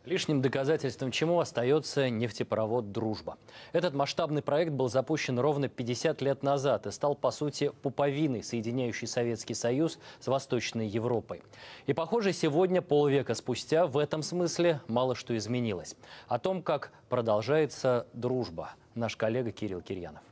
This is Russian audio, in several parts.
Лишним доказательством чему остается нефтепровод «Дружба». Этот масштабный проект был запущен ровно 50 лет назад и стал, по сути, пуповиной, соединяющей Советский Союз с Восточной Европой. И, похоже, сегодня, полвека спустя, в этом смысле мало что изменилось. О том, как продолжается дружба, наш коллега Кирилл Кирьянов.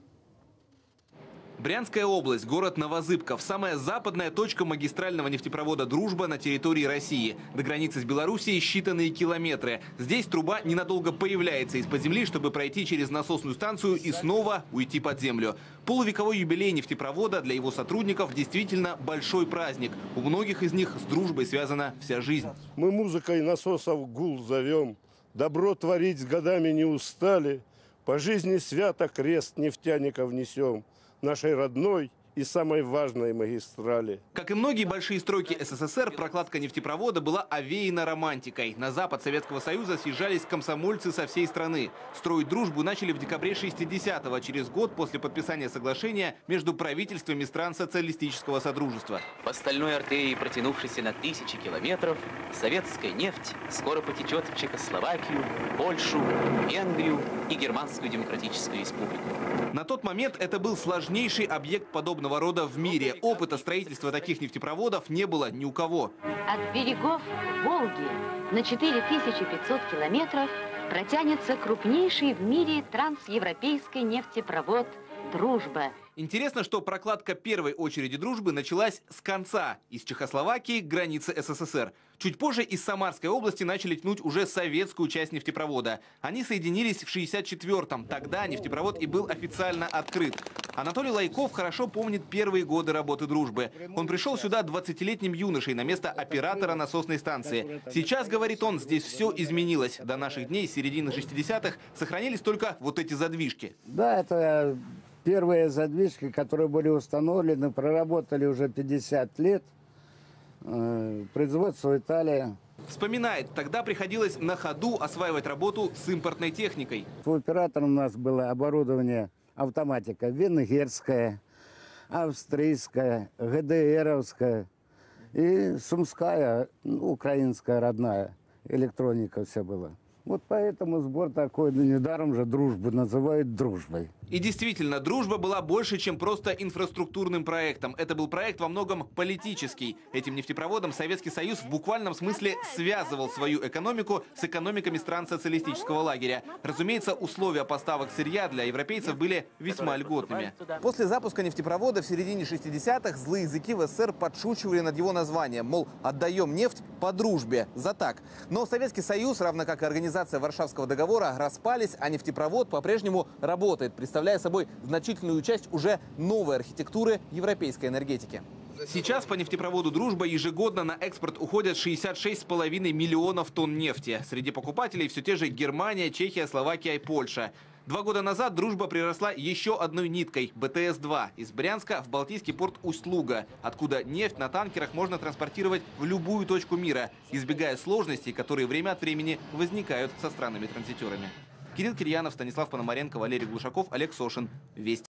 Брянская область, город Новозыбков, самая западная точка магистрального нефтепровода «Дружба» на территории России. До границы с Белоруссией считанные километры. Здесь труба ненадолго появляется из-под земли, чтобы пройти через насосную станцию и снова уйти под землю. Полувековой юбилей нефтепровода для его сотрудников действительно большой праздник. У многих из них с дружбой связана вся жизнь. Мы музыкой насосов гул зовем, добро творить с годами не устали, по жизни свято крест нефтяников несем, нашей родной и самой важной магистрали. Как и многие большие стройки СССР, прокладка нефтепровода была овеяна романтикой. На запад Советского Союза съезжались комсомольцы со всей страны. Строить дружбу начали в декабре 60-го, через год после подписания соглашения между правительствами стран социалистического содружества. По стальной артерии, протянувшейся на тысячи километров, советская нефть скоро потечет в Чехословакию, Польшу, Венгрию и Германскую Демократическую Республику. На тот момент это был сложнейший объект подобного рода в мире. Опыта строительства таких нефтепроводов не было ни у кого. От берегов Волги на 4500 километров протянется крупнейший в мире трансевропейский нефтепровод «Дружба». Интересно, что прокладка первой очереди «Дружбы» началась с конца, из Чехословакии к границе СССР. Чуть позже из Самарской области начали тянуть уже советскую часть нефтепровода. Они соединились в 64-м. Тогда нефтепровод и был официально открыт. Анатолий Лайков хорошо помнит первые годы работы «Дружбы». Он пришел сюда 20-летним юношей на место оператора насосной станции. Сейчас, говорит он, здесь все изменилось. До наших дней, с середины 60-х, сохранились только вот эти задвижки. Да, это первые задвижки, которые были установлены, проработали уже 50 лет. Производство Италия. Вспоминает, тогда приходилось на ходу осваивать работу с импортной техникой. У оператора у нас было оборудование, автоматика венгерская, австрийская, ГДРовская и сумская, украинская родная электроника все было. Вот поэтому сбор такой, недаром же «Дружбу» называют «Дружбой». И действительно, «Дружба» была больше, чем просто инфраструктурным проектом. Это был проект во многом политический. Этим нефтепроводом Советский Союз в буквальном смысле связывал свою экономику с экономиками стран социалистического лагеря. Разумеется, условия поставок сырья для европейцев были весьма льготными. После запуска нефтепровода в середине 60-х злые языки в СССР подшучивали над его названием. Мол, отдаем нефть по дружбе. За так. Но Советский Союз, равно как и организация Варшавского договора, распались, а нефтепровод по-прежнему работает, представляя собой значительную часть уже новой архитектуры европейской энергетики. Сейчас по нефтепроводу «Дружба» ежегодно на экспорт уходят 66,5 миллионов тонн нефти. Среди покупателей все те же Германия, Чехия, Словакия и Польша. 2 года назад «Дружба» приросла еще одной ниткой – БТС-2 из Брянска в балтийский порт Усть-Луга, откуда нефть на танкерах можно транспортировать в любую точку мира, избегая сложностей, которые время от времени возникают со странными транзитерами. Кирилл Кирьянов, Станислав Пономаренко, Валерий Глушаков, Олег Сошин. Вести.